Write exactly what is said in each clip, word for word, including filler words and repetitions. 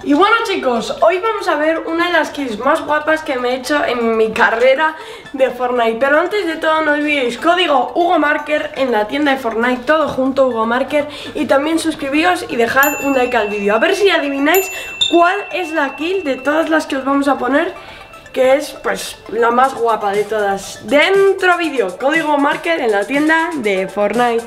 Y bueno chicos, hoy vamos a ver una de las kills más guapas que me he hecho en mi carrera de Fortnite. Pero antes de todo no olvidéis código HugoMarker en la tienda de Fortnite, todo junto HugoMarker. Y también suscribíos y dejad un like al vídeo. A ver si adivináis cuál es la kill de todas las que os vamos a poner, que es pues la más guapa de todas. Dentro vídeo, código HugoMarker en la tienda de Fortnite.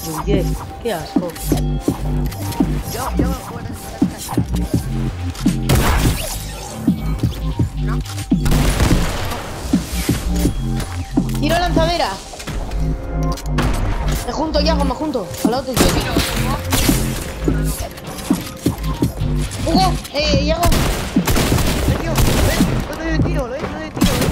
un diez. Qué asco. Yo, yo voy a jugar en esta casa. Tiro lanzadera. Me junto, Yago, me junto. Al lado tuyo. Hugo, eh, Yago. ¡Eh, tío! ¡Eh! ¡No te doy tiro! ¡Lo he hecho de tiro!